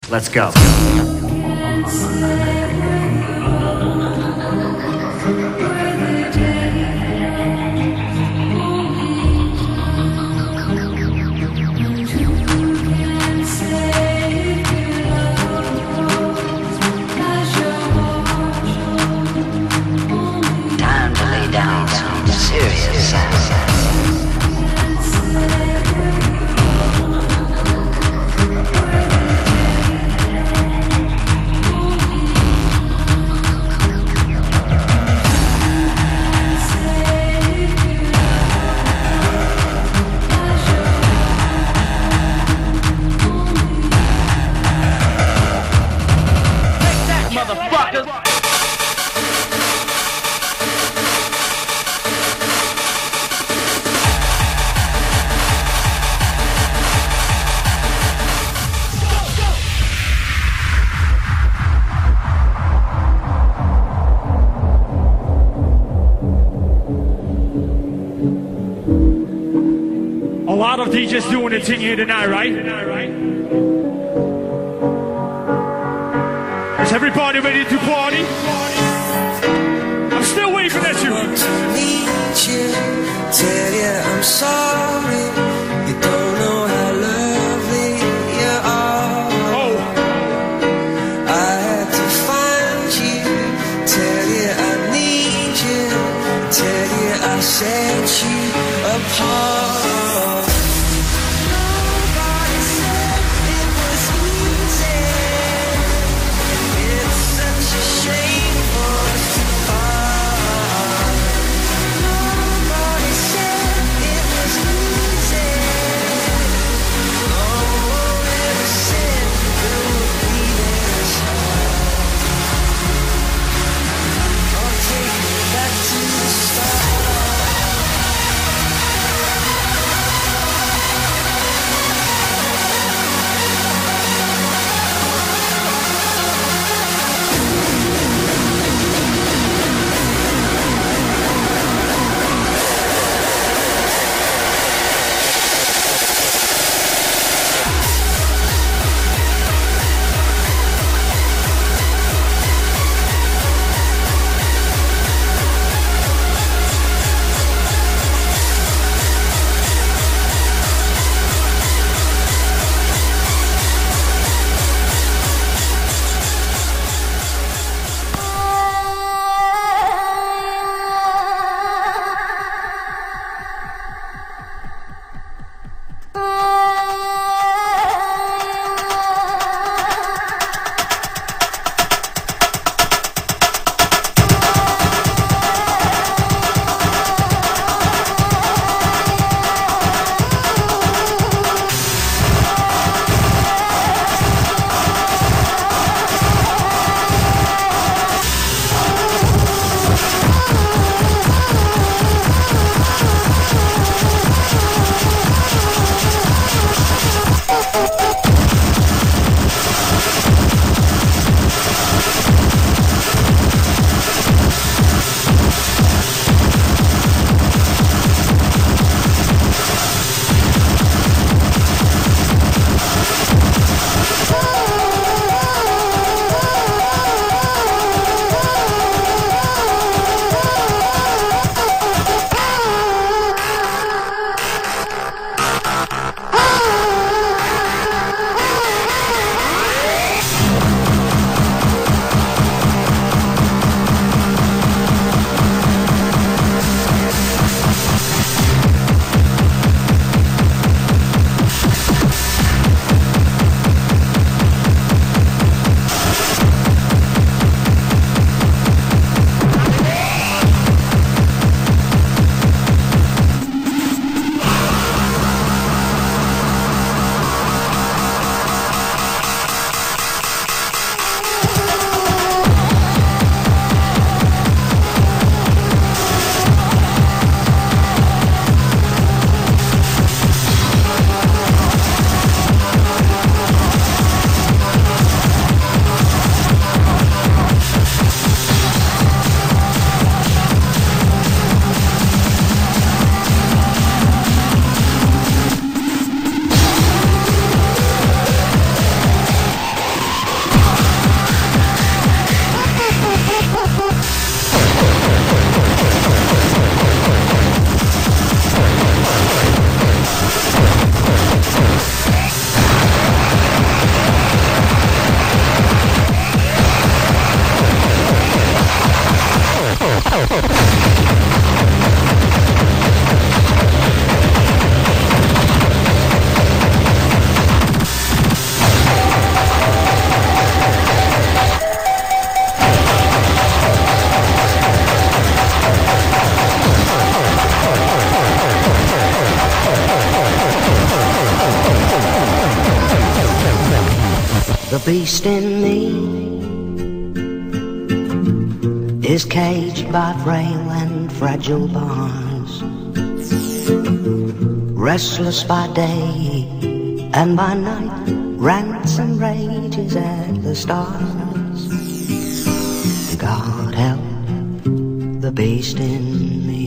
Let's go. Time to lay down some serious sound. A lot of DJs doing the thing here tonight, right? Is everybody ready to party? I'm still waving at you. Tell you I'm sorry. You don't know how lovely you are. Oh. I had to find you. Tell you I need you. Tell you I set you apart. The beast in me is caged by frail and fragile bars, restless by day and by night, rants and rages at the stars. God help the beast in me.